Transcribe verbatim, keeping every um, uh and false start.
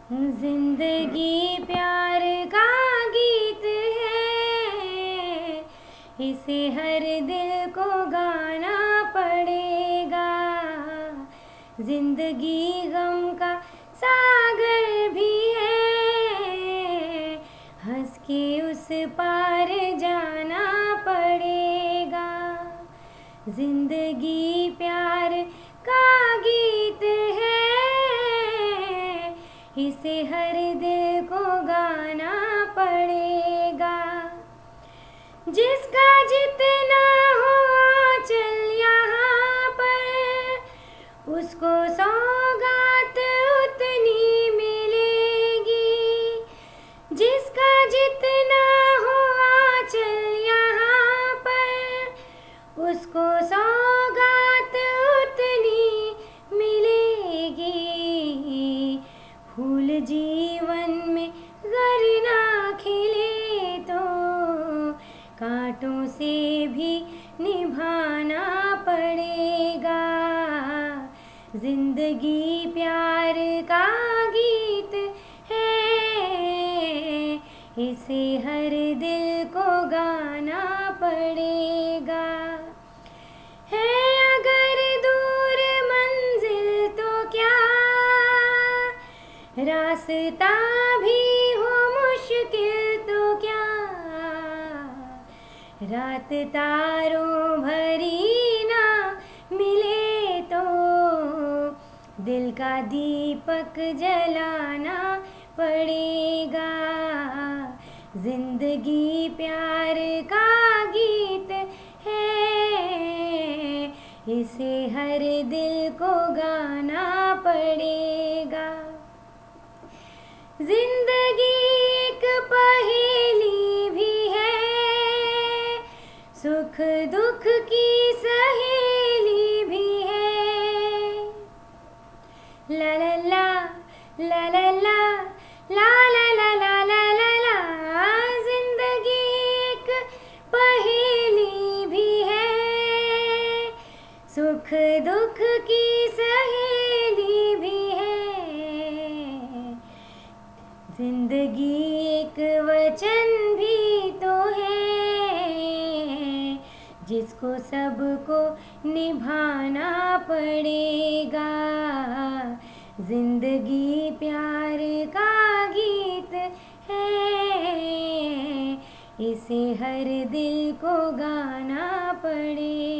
जिंदगी प्यार का गीत है, इसे हर दिल को गाना पड़ेगा। जिंदगी गम का सागर भी है, हंस के उस पार जाना पड़ेगा। जिंदगी प्यार का गीत है, इसे हर दिल को गाना पड़ेगा। जिसका जितना हो आंचल यहाँ पर, उसको सौगात उतनी मिलेगी। जिसका जितना हो आंचल यहाँ पर, उसको सौगात उतनी मिलेगी। फूल जीवन में गर ना खिले तो कांटों से भी निभाना पड़ेगा। जिंदगी प्यार का गीत है, इसे हर दिल को गाना पड़ेगा। है अगर दूर मंजिल तो क्या, रास्ता भी हो मुश्किल तो क्या। रात तारों भरी ना मिले तो दिल का दीपक जलाना पड़ेगा। जिंदगी प्यार का गीत है, इसे हर दिल को गाना पड़ेगा। जिंदगी एक पहेली भी है, सुख दुख की सहेली भी है। ला ला ला ला ला ला ला ला ला ला ला ला। जिंदगी एक पहेली भी है, सुख दुख की सहेली भी है। जिंदगी एक वचन भी तो है, जिसको सबको निभाना पड़ेगा। जिंदगी प्यार का गीत है, इसे हर दिल को गाना पड़ेगा।